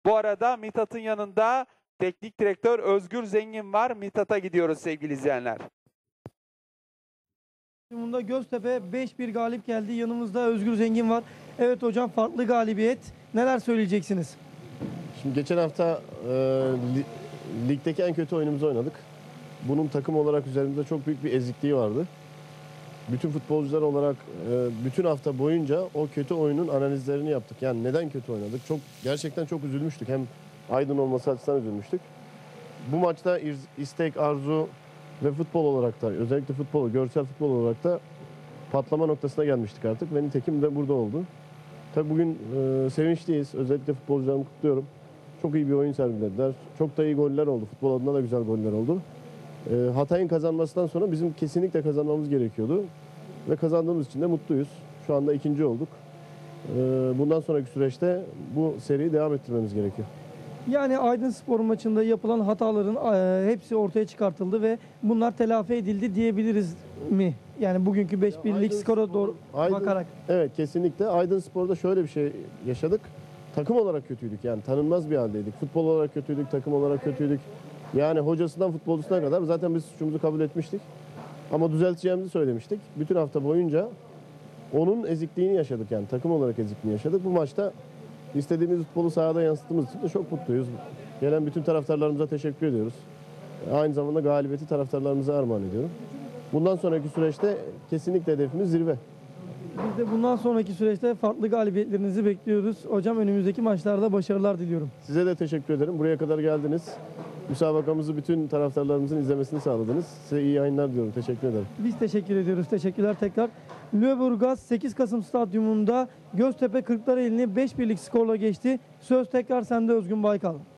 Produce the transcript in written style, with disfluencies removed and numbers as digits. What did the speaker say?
Bu arada Mithat'ın yanında teknik direktör Özgür Zengin var. Mithat'a gidiyoruz sevgili izleyenler. Bunda Göztepe 5-1 galip geldi. Yanımızda Özgür Zengin var. Evet hocam, farklı galibiyet. Neler söyleyeceksiniz? Şimdi geçen hafta ligdeki en kötü oyunumuzu oynadık. Bunun takım olarak üzerimizde çok büyük bir ezikliği vardı. Bütün futbolcular olarak bütün hafta boyunca o kötü oyunun analizlerini yaptık. Yani neden kötü oynadık? Gerçekten çok üzülmüştük. Hem Aydın olması açısından üzülmüştük. Bu maçta istek, arzu ve futbol olarak da, özellikle görsel futbol olarak da patlama noktasına gelmiştik artık. Ve nitekim de burada oldu. Tabii bugün sevinçliyiz. Özellikle futbolcularımı kutluyorum. Çok iyi bir oyun sergilediler. Çok da iyi goller oldu. Futbol adına da güzel goller oldu. Hatay'ın kazanmasından sonra bizim kesinlikle kazanmamız gerekiyordu. Ve kazandığımız için de mutluyuz. Şu anda ikinci olduk. Bundan sonraki süreçte bu seriyi devam ettirmemiz gerekiyor. Yani Aydınspor maçında yapılan hataların hepsi ortaya çıkartıldı ve bunlar telafi edildi diyebiliriz mi? Yani bugünkü 5-1'lik skora doğru bakarak. Evet, kesinlikle. Aydınspor'da şöyle bir şey yaşadık. Takım olarak kötüydük, yani tanınmaz bir haldeydik. Futbol olarak kötüydük, takım olarak kötüydük. Yani hocasından futbolcusuna kadar zaten biz suçumuzu kabul etmiştik. Ama düzelteceğimizi söylemiştik. Bütün hafta boyunca onun ezikliğini yaşadık, yani takım olarak ezikliğini yaşadık. Bu maçta istediğimiz futbolu sahada yansıttığımız için de çok mutluyuz. Gelen bütün taraftarlarımıza teşekkür ediyoruz. Aynı zamanda galibiyeti taraftarlarımıza armağan ediyorum. Bundan sonraki süreçte kesinlikle hedefimiz zirve. Biz de bundan sonraki süreçte farklı galibiyetlerinizi bekliyoruz. Hocam, önümüzdeki maçlarda başarılar diliyorum. Size de teşekkür ederim. Buraya kadar geldiniz. Müsabakamızı bütün taraftarlarımızın izlemesini sağladınız. Size iyi yayınlar diliyorum. Teşekkür ederim. Biz teşekkür ediyoruz. Teşekkürler tekrar. Lüleburgaz 8 Kasım Stadyumunda Göztepe Kırklareli'ni 5-1'lik skorla geçti. Söz tekrar sende Özgün Baykal.